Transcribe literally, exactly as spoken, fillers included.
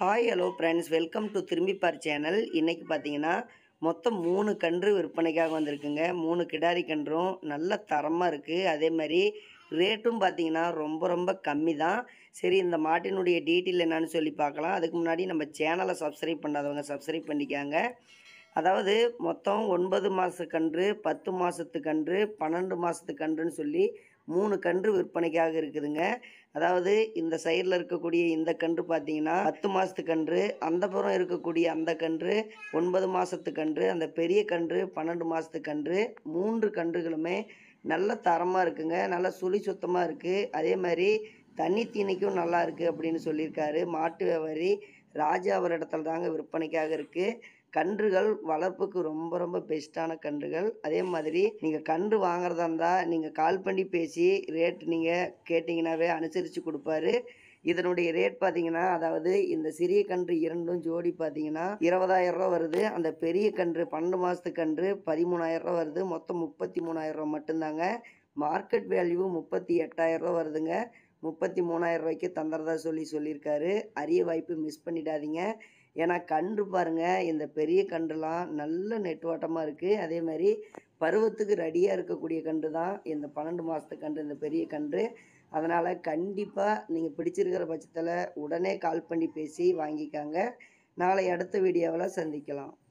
Hi hello friends, welcome to Thirumbippaar channel. இன்றைக்கி பார்த்தீங்கன்னா மொத்தம் மூணு கன்று விற்பனைக்காக வந்திருக்குங்க. மூணு கிடாரி கன்றும் நல்ல தரமாக இருக்குது. அதே மாதிரி ரேட்டும் பார்த்தீங்கன்னா ரொம்ப ரொம்ப கம்மி தான். சரி, இந்த மாட்டினுடைய டீட்டெயில் என்னன்னு சொல்லி பார்க்கலாம். அதுக்கு முன்னாடி நம்ம சேனலை சப்ஸ்கிரைப் பண்ணாதவங்க சப்ஸ்கிரைப் பண்ணிக்காங்க. அதாவது மொத்தம் ஒன்பது மாத கன்று, பத்து மாதத்து கன்று, பன்னெண்டு மாதத்து கன்றுன்னு சொல்லி மூணு கன்று விற்பனைக்காக இருக்குதுங்க. அதாவது இந்த சைடில் இருக்கக்கூடிய இந்த கன்று பார்த்தீங்கன்னா பத்து மாதத்து கன்று, அந்த புறம் இருக்கக்கூடிய அந்த கன்று ஒன்பது மாதத்து கன்று, அந்த பெரிய கன்று பன்னெண்டு மாதத்து கன்று. மூன்று கன்றுகளுமே நல்ல தரமாக இருக்குங்க. நல்ல சுழி சுத்தமாக இருக்குது. அதே மாதிரி தண்ணி தீனிக்கும் நல்லா இருக்குது அப்படின்னு சொல்லியிருக்காரு மாட்டு வியாபாரி ராஜா. அவர் இடத்துல தாங்க விற்பனைக்காக இருக்குது. கன்றுகள் வளர்ப்புக்கு ரொம்ப ரொம்ப பெஸ்ட்டான கன்றுகள். அதே மாதிரி நீங்கள் கன்று வாங்குறதா இருந்தால் நீங்கள் கால் பண்ணி பேசி ரேட் நீங்கள் கேட்டிங்கனாவே அனுசரித்து கொடுப்பாரு. இதனுடைய ரேட் பார்த்தீங்கன்னா, அதாவது இந்த சிறிய கன்று இரண்டும் ஜோடி பார்த்தீங்கன்னா இருபதாயிரம் ரூபா வருது. அந்த பெரிய கன்று பன்னெண்டு மாதத்து கன்று பதிமூணாயிரம் ரூபா வருது. மொத்தம் முப்பத்தி மூணாயிரம் ரூபா மட்டும்தாங்க. மார்க்கெட் வேல்யூ முப்பத்தி எட்டாயிரம் ரூபா வருதுங்க. முப்பத்தி மூணாயிரம் ரூபாய்க்கு தந்துறதா சொல்லி சொல்லியிருக்காரு. அரிய வாய்ப்பு மிஸ் பண்ணிடாதீங்க. ஏன்னா கன்று பாருங்கள், இந்த பெரிய கன்றுலாம் நல்ல நெட்டுவாட்டமாக இருக்குது. அதே மாதிரி பருவத்துக்கு ரெடியாக இருக்கக்கூடிய கன்று தான் இந்த பன்னெண்டு மாதத்து கன்று, இந்த பெரிய கன்று. அதனால் கண்டிப்பாக நீங்கள் பிடிச்சிருக்கிற பட்சத்தில் உடனே கால் பண்ணி பேசி வாங்கிக்காங்க. நாளை அடுத்த வீடியோவில் சந்திக்கலாம்.